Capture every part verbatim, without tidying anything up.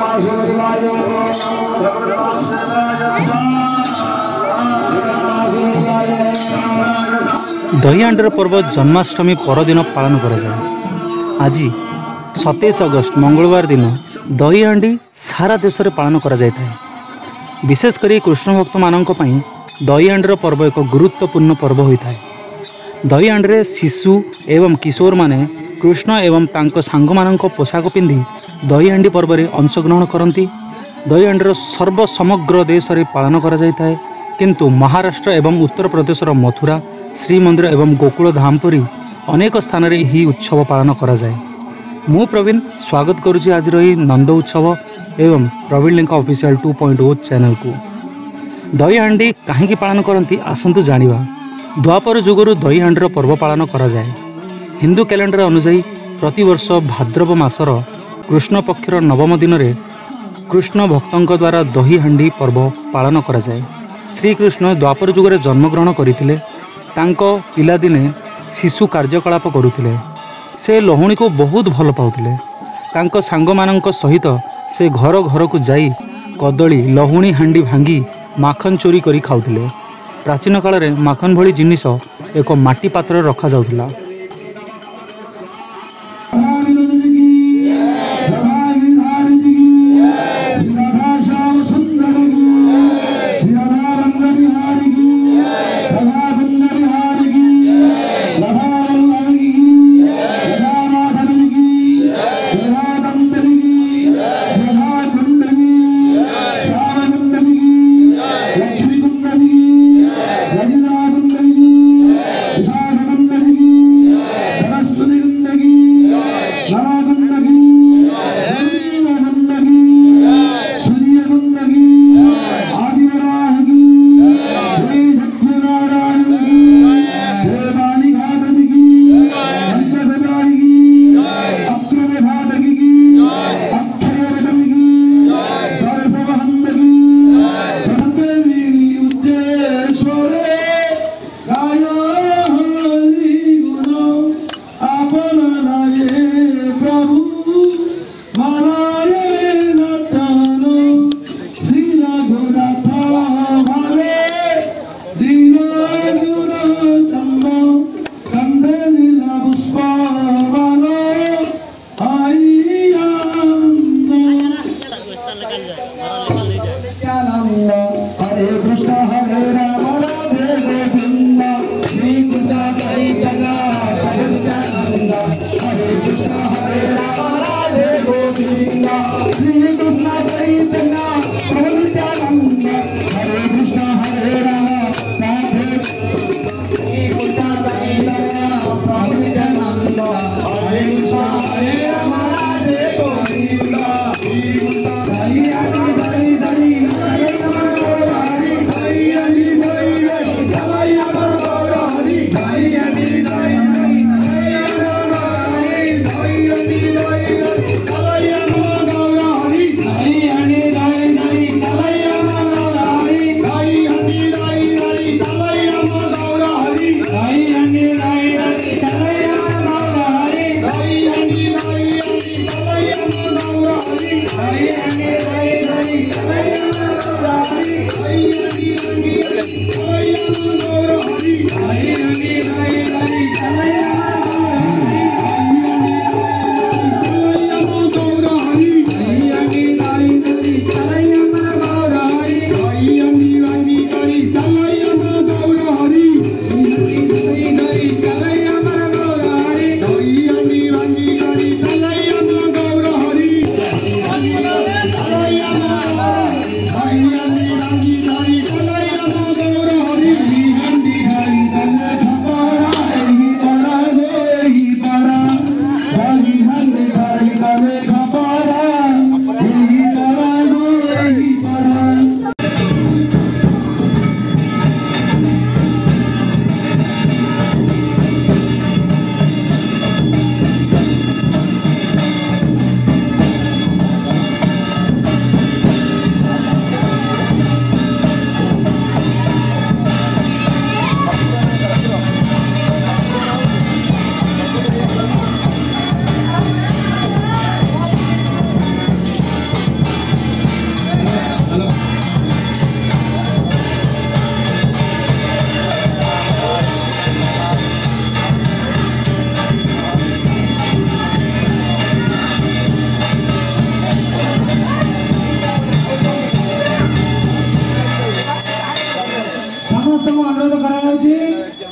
दहीहांडीर पर्व जन्माष्टमी परदिन पालन करा जाए। आज सतैश अगस्त मंगलवार दिन दहीहांडी सारा देश में पालन करा जाए। विशेषकर कृष्ण भक्त मानक दहीहांडीर पर्व एक गुरुत्वपूर्ण पर्व होता है। दहीहांडी शिशु एवं किशोर माने कृष्ण एवं तांको सांग मानक पोशाक पिंधि दहीहांडी पर्व में अंशग्रहण करती। दहीहांडीर सर्व समग्र देश में पालन करा जाए है, किंतु महाराष्ट्र एवं उत्तर प्रदेश मथुरा श्रीमंदिर एवं गोकुल धाम परी अनेक स्थान रे ही उत्सव पालन करा जाए। मु प्रवीण स्वागत करुछि आज रही नंद उत्सव एवं Praveen link official two point O channel को। दहीहांडी कहीं पालन करती आसतु जानिबा। द्वापर जुगरु दहीहांडीर पर्व पालन करा जाए। हिंदू कैलेंडर अनुसार प्रतिवर्ष भाद्रव मासर कृष्ण पक्षर नवम दिन में कृष्ण भक्तों द्वारा दहीहांडी पर्व पालन करा जाए। श्रीकृष्ण द्वापर जुगरे जन्मग्रहण करथिले। तांको पिलादिने शिशु कार्यकलाप करुथिले। से लहुणी को बहुत भल पाउथिले। तांको सांग मानक सहित से घर घर को जाई कदली लहुणी हांडी भांगी माखन चोरी करी खाउथिले। प्राचीन काल में माखन भली जिनिस एक माटी पात्र रखा जाउथिला। Hey!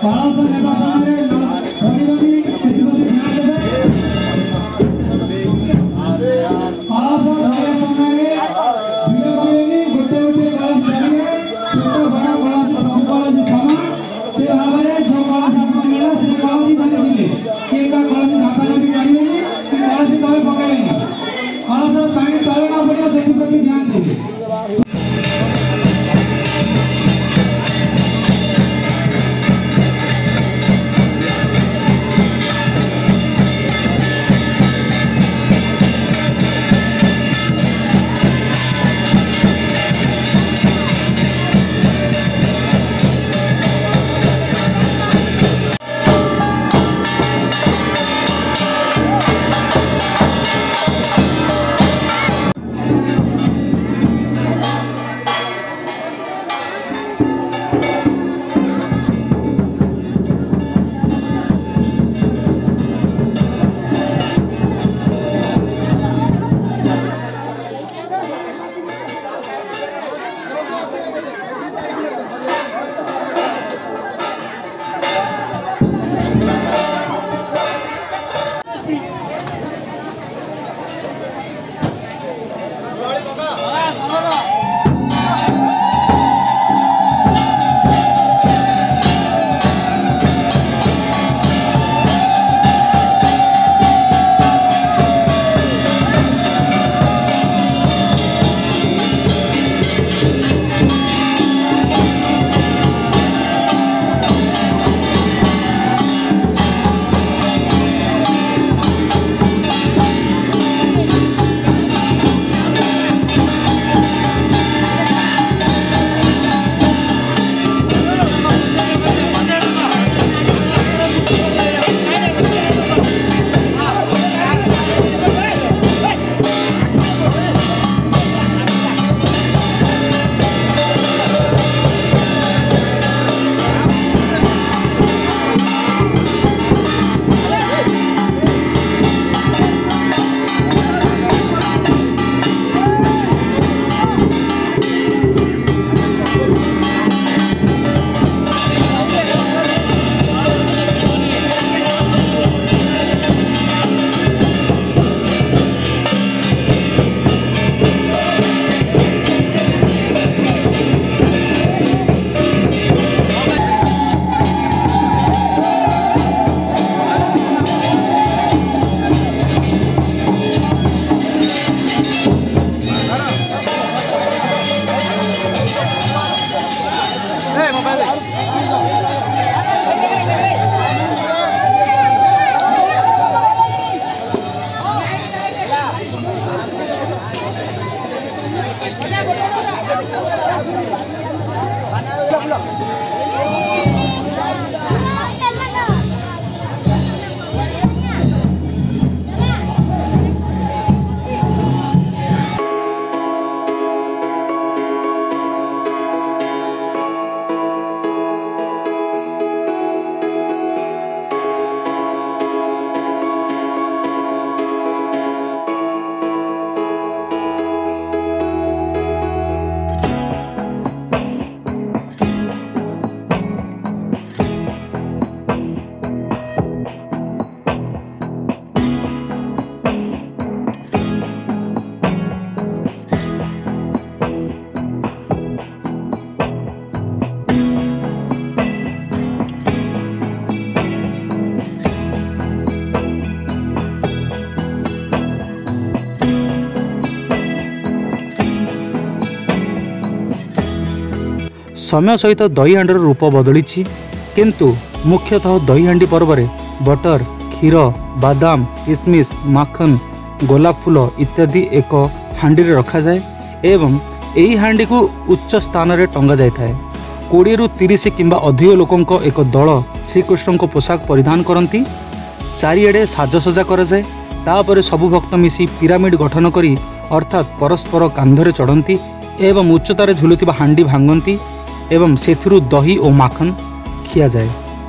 समय सहित दही हांडीर रूप बदली किंतु मुख्यतः दही हांडी पर्व में बटर क्षीर बादाम किशमिश माखन गोलाप फूल इत्यादि एक हांडी रखा जाए एवं यही हांडी को उच्च स्थान में टंगा जाए। कोड़े रु तीस किंबा अधिक लोकों एक दल श्रीकृष्ण को पोशाक परिधान करती चारिआडे साजसजा कराए। तापर सबु भक्त मिसी पिरामिड गठन करी अर्थात परस्पर कांधरे चढ़ती एवं उच्चतार झुलुवा हांडी भांगती एवं सेथिरु दही और माखन खिया जाए।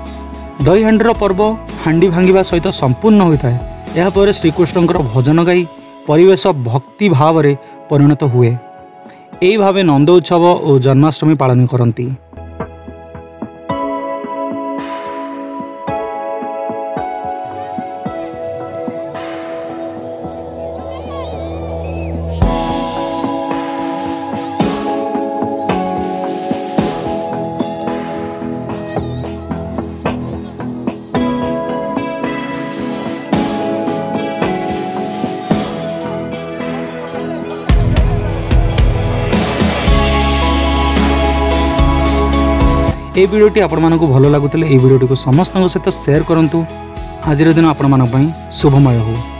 दही हांडीर पर्व हांडी भांगिबा सहित संपूर्ण होता है। यह पर श्रीकृष्णकर भजन गाई परिवेश भक्ति भाव में परिणत हुए। यही भावे नंद उत्सव और जन्माष्टमी पालन करती। ये भिडियोटी आपण को भल लगुले ये भिडियोटी को समस्त सहित सेयार करूँ। आज दिन आपण शुभमय हो।